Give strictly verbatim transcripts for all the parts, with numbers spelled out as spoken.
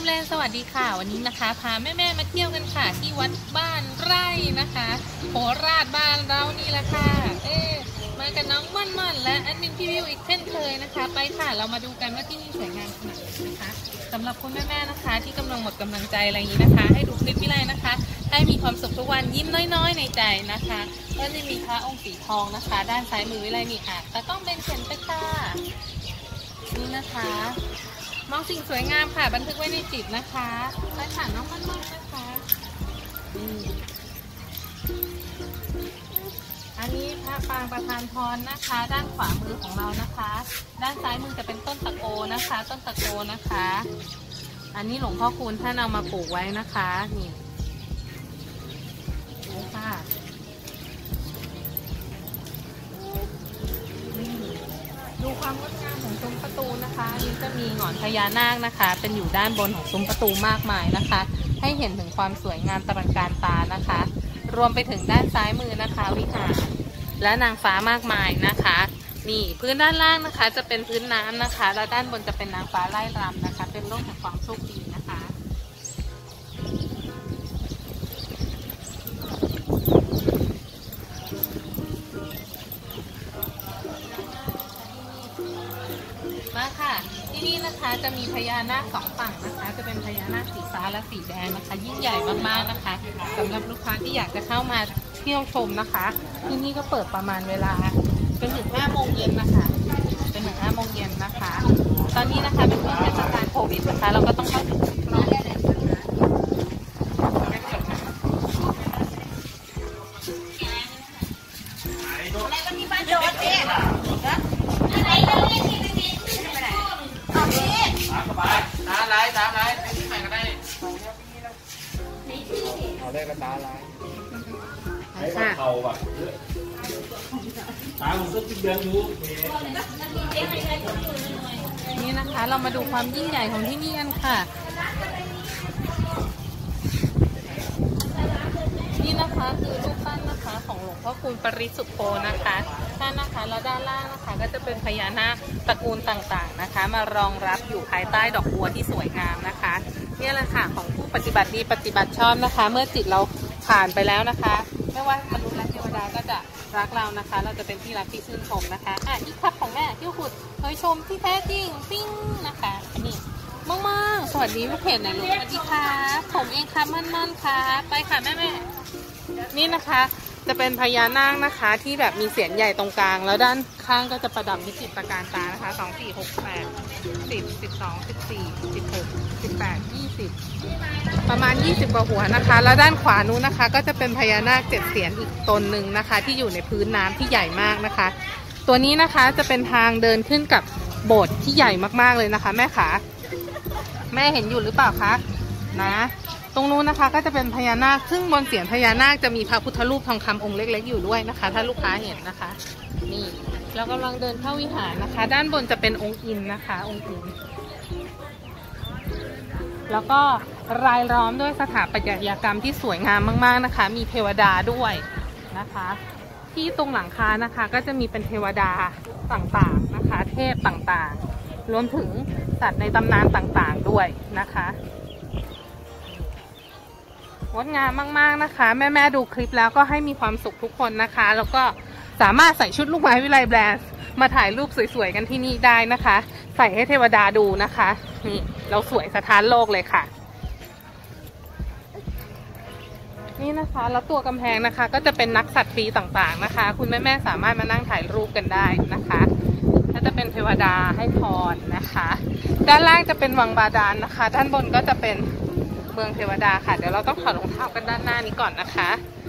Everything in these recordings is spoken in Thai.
แลนด์สวัสดีค่ะวันนี้นะคะพาแม่ๆมาเที่ยวกันค่ะที่วัดบ้านไร่นะคะโคราชบ้านเรานี่แหละค่ะเอ๊มากับน้องม่อนม่อนและแอดมินพี่วิวอีกเช่นเคยนะคะไปค่ะเรามาดูกันว่าที่นี่สวยงามขนาดไหนนะคะสำหรับคุณแม่ๆนะคะที่กำลังหมดกำลังใจอะไรอย่างนี้นะคะให้ดูคลิปวิไลนะคะให้มีความสุขทุกวันยิ้มน้อยๆในใจนะคะก็จะมีพระองค์สีทองนะคะด้านซ้ายมือวิไลนี่ค่ะแต่ต้องเป็นเข็นไปค่ะนี่นะคะมองสิ่งสวยงามค่ะบันทึกไว้ในจิตนะคะไปค่ะน้องม่อนม่อนนะคะอันนี้พระปางประธานพรนะคะด้านขวามือของเรานะคะด้านซ้ายมือจะเป็นต้นตะโกนะคะต้นตะโกนะคะอันนี้หลวงพ่อคูณท่านเอามาปลูกไว้นะคะนี่นี่ค่ะดูความงดงามของซุ้มประตูนะคะนี่จะมีหงอนพญานาคนะคะเป็นอยู่ด้านบนของซุ้มประตูมากมายนะคะให้เห็นถึงความสวยงามตระการตานะคะรวมไปถึงด้านซ้ายมือนะคะวิหารและนางฟ้ามากมายนะคะนี่พื้นด้านล่างนะคะจะเป็นพื้นน้ำนะคะแล้วด้านบนจะเป็นนางฟ้าไล่รำนะคะเป็นโลกแห่งความโชคดีนะคะมาค่ะที่นี่นะคะจะมีพญานาคสองฝั่งนะคะจะเป็นพญานาคสีฟ้าและสีแดงนะคะยิ่งใหญ่มากๆนะคะสำหรับลูกค้าที่อยากจะเข้ามาเที่ยวชมนะคะที่นี่ก็เปิดประมาณเวลาเป็นถึงห้าโมงเย็นนะคะเป็นถึงห้าโมงเย็นนะคะตอนนี้นะคะเป็นช่วงเทศกาลโควิดนะคะเราก็ต้องเข้าถึงรอบอะไรก็ที่บ้านโดดเด็ดอะไรก็เล่นที่นี่ไปไหนเอาที่ตามสบายตาลายตาลายไปที่ไหนก็ได้เอาได้ก็ตาลายค่ะเขาแบบตาผมก็ติดเดือนอยู่นี่นะคะเรามาดูความยิ่งใหญ่ของที่นี่กันค่ะนี่นะคะคือรูปปั้นนะคะของหลวงพ่อคูณปริสุทธโธนะคะท่านนะคะแล้วด้านล่างนะคะก็จะเป็นพญานาคตระกูลต่างๆนะคะมารองรับอยู่ภายใต้ดอกบัวที่สวยงามนะคะนี่แหละค่ะของผู้ปฏิบัติดีปฏิบัติชอบนะคะเมื่อจิตเราผ่านไปแล้วนะคะไม่ว่ามนุษย์และเทวดาก็จะรักเรานะคะเราจะเป็นที่รักที่ชื่นชมนะคะอ่ะอีกครับของแม่ที่ขุดเฮ้ยชมที่แท้จริงปิ้งนะคะอันนี้มั่งมั่งสวัสดีลูกเพจหน่อยลูกสวัสดีค่ะผมเองค่ะมั่นมั่นค่ะไปค่ะแม่แม่นี่นะคะจะเป็นพญานาคนะคะที่แบบมีเสียนใหญ่ตรงกลางแล้วด้านข้างก็จะประดับวิจิตรประการตานะคะสองสี่หกแปดสิบสิบสองสิบสี่สิบหกสิบแปดยี่สิบประมาณยี่สิบกว่าหัวนะคะแล้วด้านขวานู้นนะคะก็จะเป็นพญานาคเจ็ดเสียนอีกตนหนึ่งนะคะที่อยู่ในพื้นน้ำที่ใหญ่มากนะคะตัวนี้นะคะจะเป็นทางเดินขึ้นกับโบสถ์ที่ใหญ่มากๆเลยนะคะแม่ขาแม่เห็นอยู่หรือเปล่าคะนะตรงนู้นนะคะก็จะเป็นพญานาคซึ่งบนเสียนพญานาคจะมีพระพุทธรูปทองคำองค์เล็กๆอยู่ด้วยนะคะถ้าลูกค้าเห็นนะคะนี่เรากำลังเดินเข้าวิหารนะคะด้านบนจะเป็นองค์อินนะคะองค์อินแล้วก็รายล้อมด้วยสถาปัตยกรรมที่สวยงามมากๆนะคะมีเทวดาด้วยนะคะที่ตรงหลังคานะคะก็จะมีเป็นเทวดาต่างๆนะคะเทพต่างๆรวมถึงสัตว์ในตำนานต่างๆด้วยนะคะงดงามมากๆนะคะแม่ๆดูคลิปแล้วก็ให้มีความสุขทุกคนนะคะแล้วก็สามารถใส่ชุดลูกไม้วิไลแบรนด์มาถ่ายรูปสวยๆกันที่นี่ได้นะคะใส่ให้เทวดาดูนะคะนี่เราสวยสถานโลกเลยค่ะนี่นะคะแล้วตัวกำแพงนะคะก็จะเป็นนักสัตว์ปีต่างๆนะคะคุณแม่ๆสามารถมานั่งถ่ายรูปกันได้นะคะก็จะเป็นเทวดาให้พรนะคะด้านล่างจะเป็นวังบาดาล น, นะคะด้านบนก็จะเป็นเมืองเทวดาค่ะเดี๋ยวเราต้องถอดรองเท้ากันด้านหน้านี้ก่อนนะคะ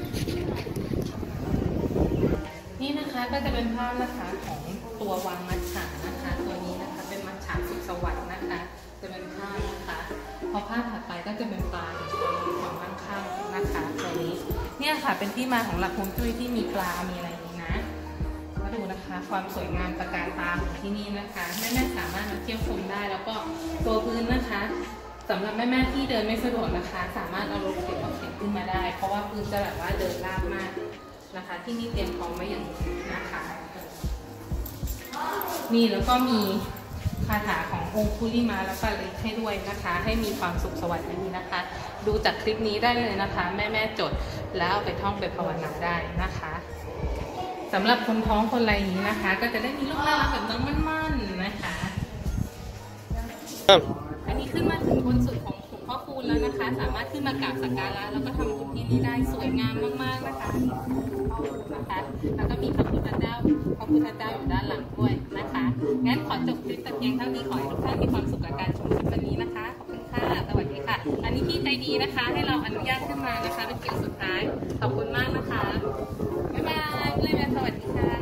นี่นะคะก็จะเป็นภาพนะคะของตัววังมัจฉานะคะตัวนี้นะคะเป็นมัจฉาสุขสวัสดิ์นะคะจะเป็นภาพนะคะพอภาพถัดไปก็จะเป็นปลาของมั่งคั่งนะคะตัวนี้เนี่ยค่ะเป็นที่มาของหลักฮวงจุ้ยที่มีปลามีอะไรนี้นะมาดูนะคะความสวยงามตระการตาของที่นี่นะคะแม่ๆสามารถมาเที่ยวชมได้แล้วก็ตัวพื้นนะคะสำหรับแม่ๆที่เดินไม่สะดวกนะคะสามารถเอารถเข็นเอาเข็นขึ้นมาได้เพราะว่าพื้นจะแบบว่าเดินราบมากนะคะที่นี่เตรียมพร้อมไว้อย่างดีนะคะนี่แล้วก็มีคาถาขององคุลิมาและปาริสให้ด้วยนะคะให้มีความสุขสวัสดีนะคะดูจากคลิปนี้ได้เลยนะคะแม่แม่จดแล้วเอาไปท่องไปภาวนาได้นะคะสำหรับคนท้องคนอะไรอย่างนี้นะคะก็จะได้มีลูกน่ารักแบบน้องมั่นๆนะคะอันนี้ขึ้นมาถึงบนสุดของหลวงพ่อคูณแล้วนะคะสามารถขึ้นมากราบสักการะแล้วก็ทำบุญที่นี่ได้สวยงามมากๆนะคะนะคะแล้วก็มีพระพุทธเจ้าพระพุทธเจ้าอยู่ด้านหลังด้วยนะคะงั้นขอจบคลิปแต่เพียงเท่านี้ขอให้ทุกท่านมีความสุขกับการชมคลิปวันนี้นะคะขอบคุณค่ะสวัสดีค่ะอันนี้พี่ใจดีนะคะให้เราอนุญาตขึ้นมานะคะเป็นคลิปสุดท้ายขอบคุณมากนะคะบ๊ายบายเลยนะสวัสดีค่ะ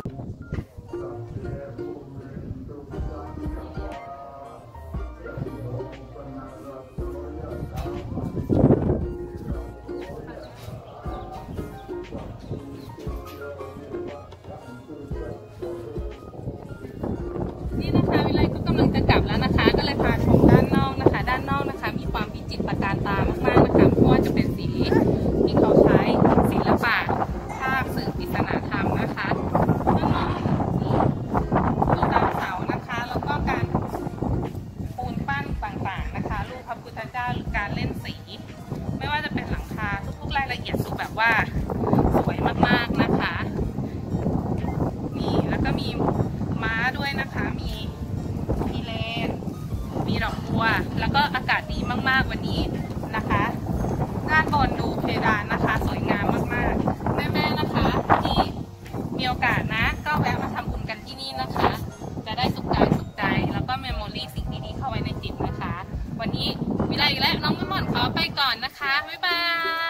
นี่นะคะวิไลก็กำลังจะกลับแล้วนะคะก็เลยพาชมด้านนอกนะคะด้านนอกนะคะมีความวิจิตรตระการตามากๆนะคะเพราะว่าจะเป็นสีที่เขาใช้ศิลปะภาพสื่อปริศนาธรรมนะคะด้านนอกมีรูปดาวเสาร์นะคะแล้วก็การปูนปั้นต่างๆนะคะรูปพระพุทธเจ้าหรือการเล่นสีไม่ว่าจะเป็นหลังคาทุกๆรายละเอียดดูแบบว่าสวยมากๆนะคะนี่แล้วก็มีม้าด้วยนะคะมีมีเลนมีดอกบัวแล้วก็อากาศดีมากๆวันนี้นะคะด้านบนดูเพดานนะคะสวยงามมากๆแม่ๆนะคะที่มีโอกาสนะก็แวะมาทำบุญกันที่นี่นะคะจะได้สุขกายสุขใจแล้วก็เมมโมรี่สิ่งดีๆเข้าไว้ในจิตนะคะวันนี้วิไลและน้องแม่หม่อนขอไปก่อนนะคะบ๊ายบาย